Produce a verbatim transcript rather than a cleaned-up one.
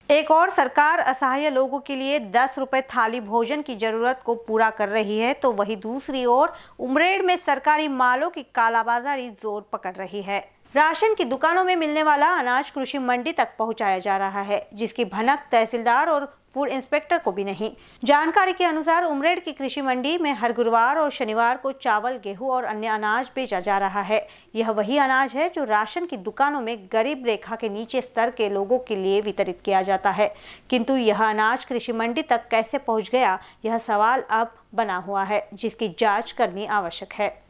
एक और सरकार असहाय लोगों के लिए दस रुपए थाली भोजन की जरूरत को पूरा कर रही है, तो वहीं दूसरी ओर उमरेड में सरकारी मालों की कालाबाजारी जोर पकड़ रही है। राशन की दुकानों में मिलने वाला अनाज कृषि मंडी तक पहुंचाया जा रहा है, जिसकी भनक तहसीलदार और फूड इंस्पेक्टर को भी नहीं। जानकारी के अनुसार उमरेड की कृषि मंडी में हर गुरुवार और शनिवार को चावल, गेहूं और अन्य अनाज बेचा जा रहा है। यह वही अनाज है जो राशन की दुकानों में गरीब रेखा के नीचे स्तर के लोगों के लिए वितरित किया जाता है, किंतु यह अनाज कृषि मंडी तक कैसे पहुंच गया, यह सवाल अब बना हुआ है, जिसकी जाँच करनी आवश्यक है।